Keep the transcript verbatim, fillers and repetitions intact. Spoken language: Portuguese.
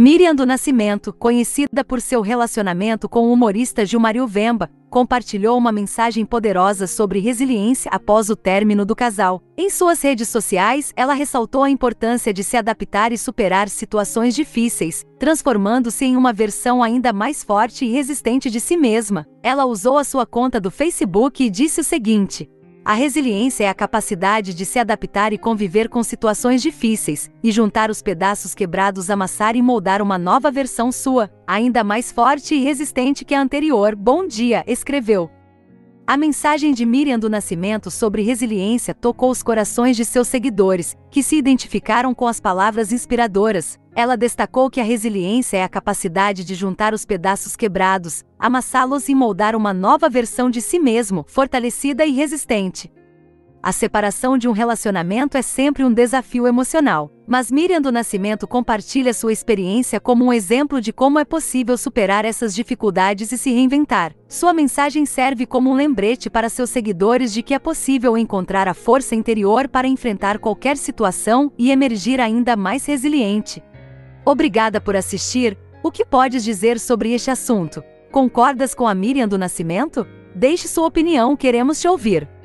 Miriam do Nascimento, conhecida por seu relacionamento com o humorista Gilmário Vemba, compartilhou uma mensagem poderosa sobre resiliência após o término do casal. Em suas redes sociais, ela ressaltou a importância de se adaptar e superar situações difíceis, transformando-se em uma versão ainda mais forte e resistente de si mesma. Ela usou a sua conta do Facebook e disse o seguinte: a resiliência é a capacidade de se adaptar e conviver com situações difíceis, e juntar os pedaços quebrados, amassar e moldar uma nova versão sua, ainda mais forte e resistente que a anterior. Bom dia, escreveu. A mensagem de Miriam do Nascimento sobre resiliência tocou os corações de seus seguidores, que se identificaram com as palavras inspiradoras. Ela destacou que a resiliência é a capacidade de juntar os pedaços quebrados, amassá-los e moldar uma nova versão de si mesmo, fortalecida e resistente. A separação de um relacionamento é sempre um desafio emocional, mas Miriam do Nascimento compartilha sua experiência como um exemplo de como é possível superar essas dificuldades e se reinventar. Sua mensagem serve como um lembrete para seus seguidores de que é possível encontrar a força interior para enfrentar qualquer situação e emergir ainda mais resiliente. Obrigada por assistir. O que podes dizer sobre este assunto? Concordas com a Miriam do Nascimento? Deixe sua opinião, queremos te ouvir.